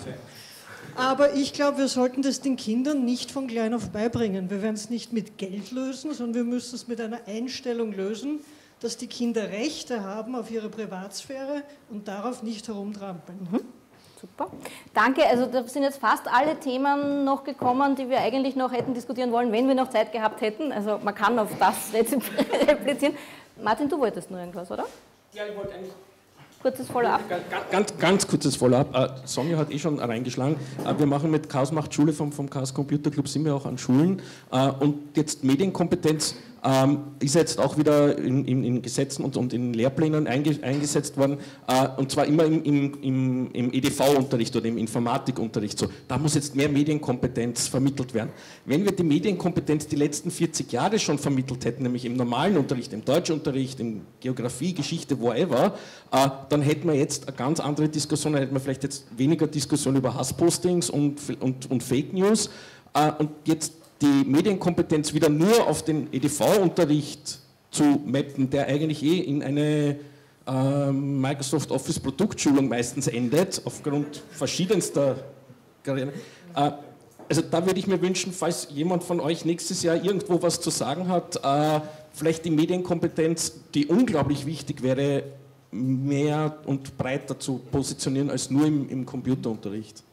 Aber ich glaube, wir sollten das den Kindern nicht von klein auf beibringen. Wir werden es nicht mit Geld lösen, sondern wir müssen es mit einer Einstellung lösen, dass die Kinder Rechte haben auf ihre Privatsphäre und darauf nicht herumtrampeln. Super. Danke. Also da sind jetzt fast alle Themen noch gekommen, die wir eigentlich noch hätten diskutieren wollen, wenn wir noch Zeit gehabt hätten. Also man kann auf das replizieren. Martin, du wolltest nur irgendwas, oder? Ja, ich wollte eigentlich... Kurzes Follow-up. Ganz kurzes Follow-up. Sonja hat schon reingeschlagen. Wir machen mit Chaos macht Schule vom Chaos Computer Club, sind wir auch an Schulen. Und jetzt Medienkompetenz ist jetzt auch wieder in Gesetzen und in Lehrplänen eingesetzt worden. Und zwar immer im EDV-Unterricht oder im Informatikunterricht. So, da muss jetzt mehr Medienkompetenz vermittelt werden. Wenn wir die Medienkompetenz die letzten 40 Jahre schon vermittelt hätten, nämlich im normalen Unterricht, im Deutschunterricht, in Geografie, Geschichte, whatever, dann hätten wir jetzt eine ganz andere Diskussion, dann hätten wir vielleicht jetzt weniger Diskussion über Hasspostings und Fake News. Und jetzt die Medienkompetenz wieder nur auf den EDV-Unterricht zu mappen, der eigentlich in eine Microsoft Office Produktschulung meistens endet, aufgrund verschiedenster Karrieren. Also da würde ich mir wünschen, falls jemand von euch nächstes Jahr irgendwo was zu sagen hat, vielleicht die Medienkompetenz, die unglaublich wichtig wäre, mehr und breiter zu positionieren als nur im Computerunterricht.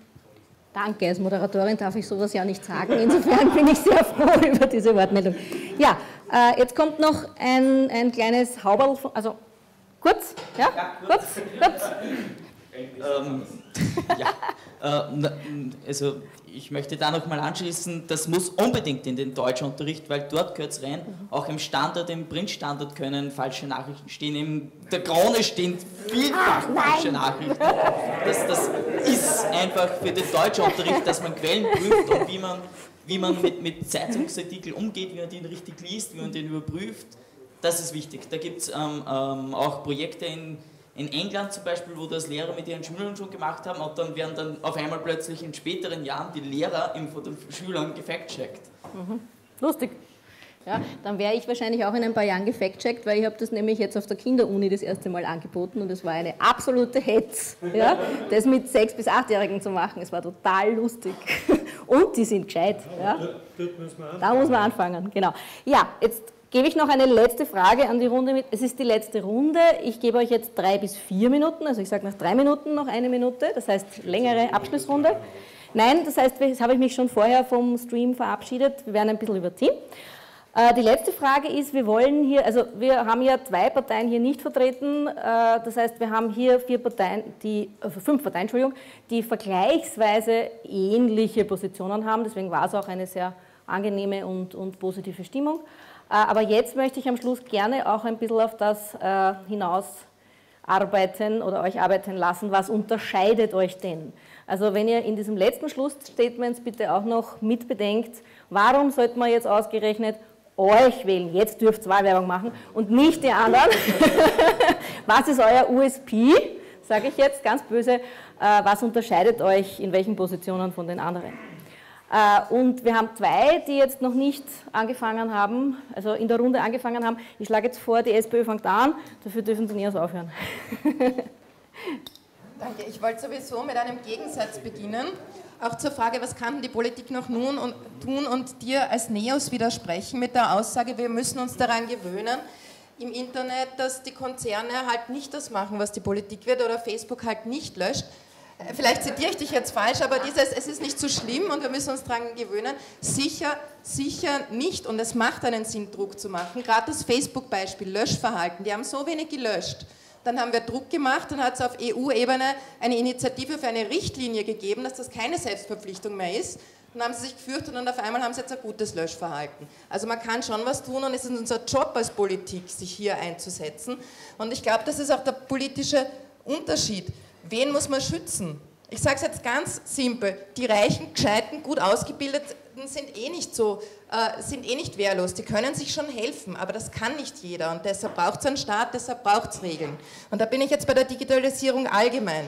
Danke, als Moderatorin darf ich sowas ja nicht sagen. Insofern bin ich sehr froh über diese Wortmeldung. Ja, jetzt kommt noch ein kleines Hauberl, also kurz, ja? Kurz. Also ich möchte da noch mal anschließen, das muss unbedingt in den Deutschunterricht, weil dort gehört es rein. Auch im Standard, im Printstandard können falsche Nachrichten stehen. In der Krone stehen vielfach falsche Nachrichten. Das ist einfach für den Deutschunterricht, dass man Quellen prüft und wie man mit Zeitungsartikeln umgeht, wie man den richtig liest, wie man den überprüft. Das ist wichtig. Da gibt es auch Projekte in England zum Beispiel, wo das Lehrer mit ihren Schülern schon gemacht haben und dann werden dann auf einmal plötzlich in späteren Jahren die Lehrer von den Schülern gefact-checkt. Lustig. Ja, dann wäre ich wahrscheinlich auch in ein paar Jahren gefact-checkt, weil ich habe das nämlich jetzt auf der Kinderuni das erste Mal angeboten und es war eine absolute Hetz, ja, das mit 6- bis 8-Jährigen zu machen. Es war total lustig. Und die sind gescheit. Ja. Da muss man anfangen, genau. Ja, jetzt gebe ich noch eine letzte Frage an die Runde mit. Es ist die letzte Runde. Ich gebe euch jetzt 3 bis 4 Minuten. Also ich sage nach 3 Minuten noch 1 Minute. Das heißt längere Abschlussrunde. Nein, das heißt, jetzt habe ich mich schon vorher vom Stream verabschiedet. Wir werden ein bisschen überziehen. Die letzte Frage ist, wir wollen hier, also wir haben ja 2 Parteien hier nicht vertreten. Das heißt, wir haben hier 5 Parteien, die vergleichsweise ähnliche Positionen haben. Deswegen war es auch eine sehr angenehme und positive Stimmung. Aber jetzt möchte ich am Schluss gerne auch ein bisschen auf das hinaus arbeiten oder euch arbeiten lassen. Was unterscheidet euch denn? Also wenn ihr in diesem letzten Schlussstatement bitte auch noch mitbedenkt, warum sollte man jetzt ausgerechnet euch wählen? Jetzt dürft ihr Wahlwerbung machen und nicht die anderen. Was ist euer USP? Sage ich jetzt ganz böse. Was unterscheidet euch in welchen Positionen von den anderen? Und wir haben 2, die jetzt noch nicht angefangen haben, also in der Runde angefangen haben. Ich schlage jetzt vor, die SPÖ fängt an, dafür dürfen Sie nie aufhören. Danke. Ich wollte sowieso mit einem Gegensatz beginnen, auch zur Frage, was kann die Politik noch nun tun und dir als Neos widersprechen mit der Aussage, wir müssen uns daran gewöhnen, im Internet, dass die Konzerne halt nicht das machen, was die Politik wird oder Facebook halt nicht löscht. Vielleicht zitiere ich dich jetzt falsch, aber es ist nicht so schlimm und wir müssen uns daran gewöhnen. Sicher nicht und es macht einen Sinn, Druck zu machen. Gerade das Facebook-Beispiel, Löschverhalten, die haben so wenig gelöscht. Dann haben wir Druck gemacht und hat es auf EU-Ebene eine Initiative für eine Richtlinie gegeben, dass das keine Selbstverpflichtung mehr ist. Dann haben sie sich gefürchtet und auf einmal haben sie jetzt ein gutes Löschverhalten. Also man kann schon was tun und es ist unser Job als Politik, sich hier einzusetzen. Und ich glaube, das ist auch der politische Unterschied. Wen muss man schützen? Ich sage es jetzt ganz simpel, die reichen, gescheiten, gut ausgebildeten sind nicht wehrlos, die können sich schon helfen, aber das kann nicht jeder und deshalb braucht es einen Staat, deshalb braucht es Regeln. Und da bin ich jetzt bei der Digitalisierung allgemein.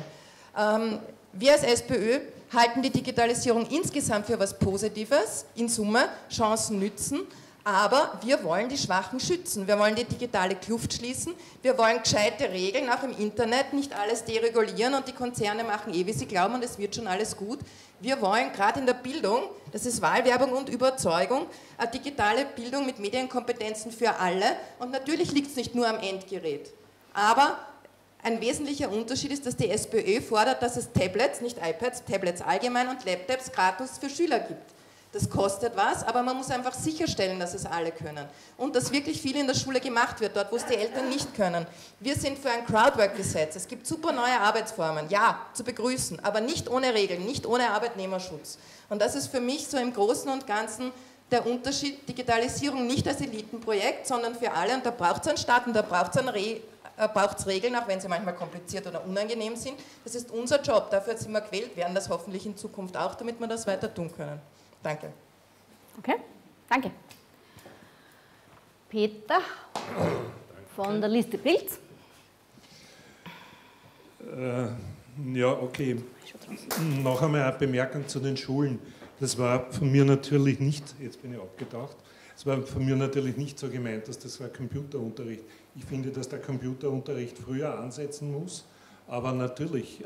Wir als SPÖ halten die Digitalisierung insgesamt für etwas Positives, in Summe Chancen nützen, aber wir wollen die Schwachen schützen, wir wollen die digitale Kluft schließen, wir wollen gescheite Regeln, auch im Internet, nicht alles deregulieren und die Konzerne machen wie sie glauben und es wird schon alles gut. Wir wollen gerade in der Bildung, das ist Wahlwerbung und Überzeugung, eine digitale Bildung mit Medienkompetenzen für alle und natürlich liegt es nicht nur am Endgerät, aber ein wesentlicher Unterschied ist, dass die SPÖ fordert, dass es Tablets, nicht iPads, Tablets allgemein und Laptops gratis für Schüler gibt. Das kostet was, aber man muss einfach sicherstellen, dass es alle können. Und dass wirklich viel in der Schule gemacht wird, dort wo es die Eltern nicht können. Wir sind für ein Crowdwork-Gesetz. Es gibt super neue Arbeitsformen, ja, zu begrüßen, aber nicht ohne Regeln, nicht ohne Arbeitnehmerschutz. Und das ist für mich so im Großen und Ganzen der Unterschied, Digitalisierung nicht als Elitenprojekt, sondern für alle. Und da braucht es einen Staat und da braucht es Regeln, auch wenn sie manchmal kompliziert oder unangenehm sind. Das ist unser Job, dafür sind wir gewählt, werden das hoffentlich in Zukunft auch, damit wir das weiter tun können. Danke. Okay, danke. Peter von der Liste Pilz. Ja, okay. Noch einmal eine Bemerkung zu den Schulen. Das war von mir natürlich nicht, jetzt bin ich abgetaucht, es war von mir natürlich nicht so gemeint, dass das war Computerunterricht. Ich finde, dass der Computerunterricht früher ansetzen muss, aber natürlich,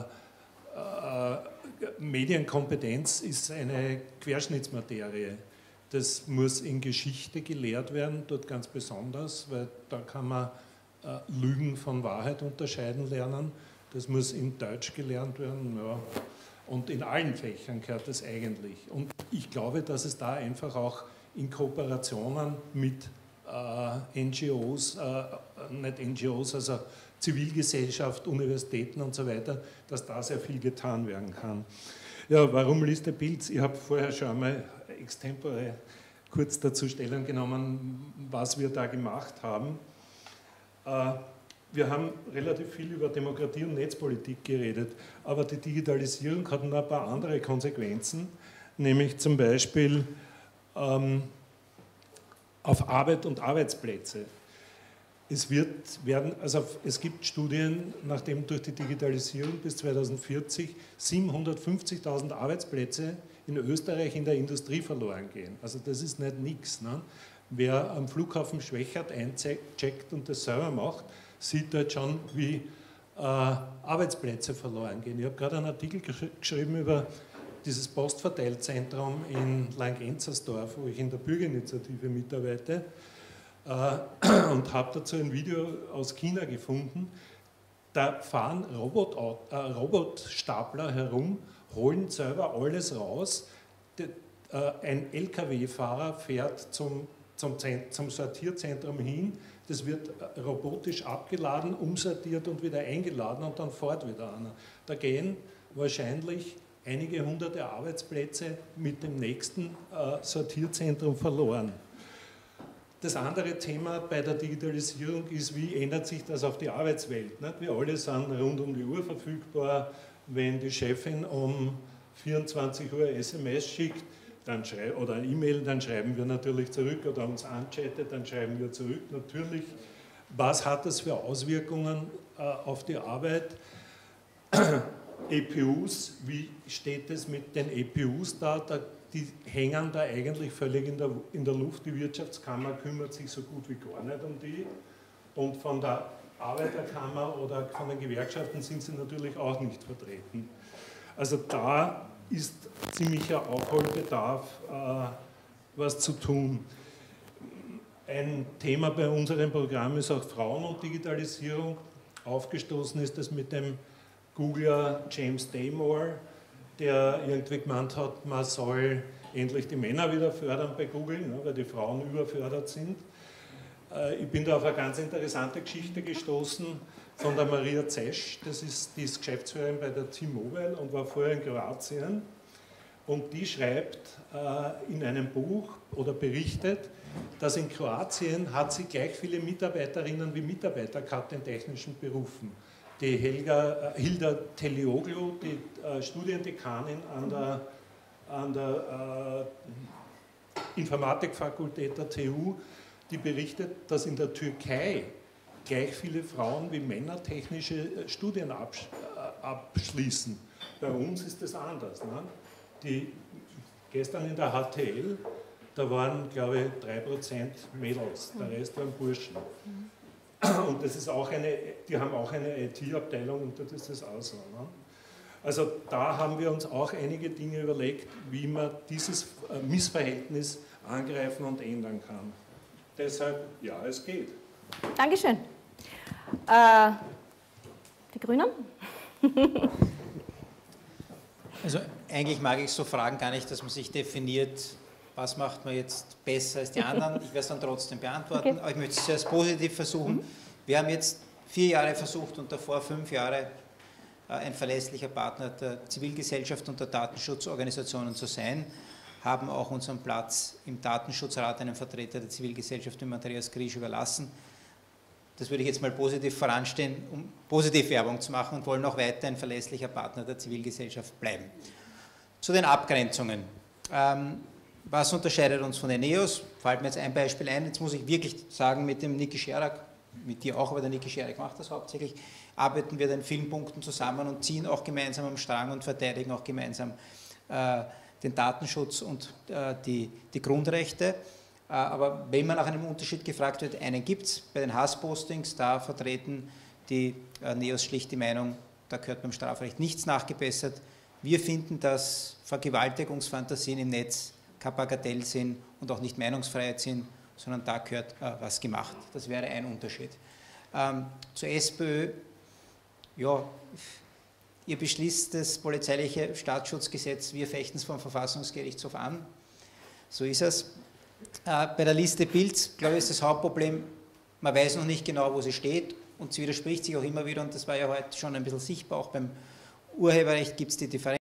Medienkompetenz ist eine Querschnittsmaterie. Das muss in Geschichte gelehrt werden, dort ganz besonders, weil da kann man Lügen von Wahrheit unterscheiden lernen. Das muss in Deutsch gelernt werden, ja. Und in allen Fächern gehört das eigentlich. Und ich glaube, dass es da einfach auch in Kooperationen mit NGOs, nicht NGOs, also Zivilgesellschaft, Universitäten und so weiter, dass da sehr viel getan werden kann. Ja, warum Liste Pilz? Ich habe vorher schon einmal extempore kurz dazu Stellung genommen, was wir da gemacht haben. Wir haben relativ viel über Demokratie und Netzpolitik geredet, aber die Digitalisierung hat noch ein paar andere Konsequenzen, nämlich zum Beispiel auf Arbeit und Arbeitsplätze. Es gibt Studien, nachdem durch die Digitalisierung bis 2040 750.000 Arbeitsplätze in Österreich in der Industrie verloren gehen. Also das ist nicht nichts. Ne? Wer am Flughafen Schwächert eincheckt und das selber macht, sieht dort schon, wie Arbeitsplätze verloren gehen. Ich habe gerade einen Artikel geschrieben über dieses Postverteilzentrum in Langenzersdorf, wo ich in der Bürgerinitiative mitarbeite. und habe dazu ein Video aus China gefunden. Da fahren Robotstapler herum, holen selber alles raus. Ein LKW-Fahrer fährt zum Sortierzentrum hin, das wird robotisch abgeladen, umsortiert und wieder eingeladen und dann fährt wieder einer. Da gehen wahrscheinlich einige hunderte Arbeitsplätze mit dem nächsten Sortierzentrum verloren. Das andere Thema bei der Digitalisierung ist, wie ändert sich das auf die Arbeitswelt? Nicht? Wir alle sind rund um die Uhr verfügbar. Wenn die Chefin um 24 Uhr SMS schickt oder eine E-Mail, dann schreiben wir natürlich zurück, oder uns anchattet, dann schreiben wir zurück. Natürlich, was hat das für Auswirkungen auf die Arbeit? EPUs, wie steht es mit den EPUs da? Die hängen da eigentlich völlig in der Luft. Die Wirtschaftskammer kümmert sich so gut wie gar nicht um die. Und von der Arbeiterkammer oder von den Gewerkschaften sind sie natürlich auch nicht vertreten. Also da ist ziemlicher Aufholbedarf, was zu tun. Ein Thema bei unserem Programm ist auch Frauen und Digitalisierung. Aufgestoßen ist das mit dem Googler James Damore, der irgendwie gemeint hat, man soll endlich die Männer wieder fördern bei Google, ne, weil die Frauen überfördert sind. Ich bin da auf eine ganz interessante Geschichte gestoßen von der Maria Zesch, die ist Geschäftsführerin bei der T-Mobile und war vorher in Kroatien. Und die schreibt in einem Buch oder berichtet, dass in Kroatien hat sie gleich viele Mitarbeiterinnen wie Mitarbeiter gehabt in technischen Berufen. Die Hilda Telioglu, die Studiendekanin an der Informatikfakultät der TU, die berichtet, dass in der Türkei gleich viele Frauen wie Männer technische Studien abschließen. Bei uns ist das anders. Ne? Gestern in der HTL, da waren, glaube ich, 3% Mädels, der Rest waren Burschen. Und das ist auch die haben auch eine IT-Abteilung und das ist das auch so. Ne? Also da haben wir uns auch einige Dinge überlegt, wie man dieses Missverhältnis angreifen und ändern kann. Deshalb, ja, es geht. Dankeschön. Die Grünen? Also eigentlich mag ich so Fragen gar nicht, dass man sich definiert, was macht man jetzt besser als die anderen. Ich werde es dann trotzdem beantworten, okay. Aber ich möchte es zuerst positiv versuchen. Wir haben jetzt 4 Jahre versucht und davor 5 Jahre ein verlässlicher Partner der Zivilgesellschaft und der Datenschutzorganisationen zu sein, haben auch unseren Platz im Datenschutzrat einem Vertreter der Zivilgesellschaft, dem Andreas Griesch, überlassen. Das würde ich jetzt mal positiv voranstellen, um positiv Werbung zu machen und wollen auch weiter ein verlässlicher Partner der Zivilgesellschaft bleiben. Zu den Abgrenzungen. Was unterscheidet uns von den NEOS? Fällt mir jetzt ein Beispiel ein. Jetzt muss ich wirklich sagen, mit dem Niki Scherak, mit dir auch, aber der Niki Scherak macht das hauptsächlich, arbeiten wir in vielen Punkten zusammen und ziehen auch gemeinsam am Strang und verteidigen auch gemeinsam den Datenschutz und die Grundrechte. Aber wenn man nach einem Unterschied gefragt wird, einen gibt es. Bei den Hasspostings, da vertreten die NEOS schlicht die Meinung, da gehört beim Strafrecht nichts nachgebessert. Wir finden, dass Vergewaltigungsfantasien im Netz kein Bagatell sind und auch nicht Meinungsfreiheit sind, sondern da gehört was gemacht. Das wäre ein Unterschied. Zur SPÖ, ja, ihr beschließt das polizeiliche Staatsschutzgesetz, wir fechten es vom Verfassungsgerichtshof an. So ist es. Bei der Liste Bild, glaube ich, ist das Hauptproblem, man weiß noch nicht genau, wo sie steht und sie widerspricht sich auch immer wieder und das war ja heute schon ein bisschen sichtbar, auch beim Urheberrecht gibt es die Differenz.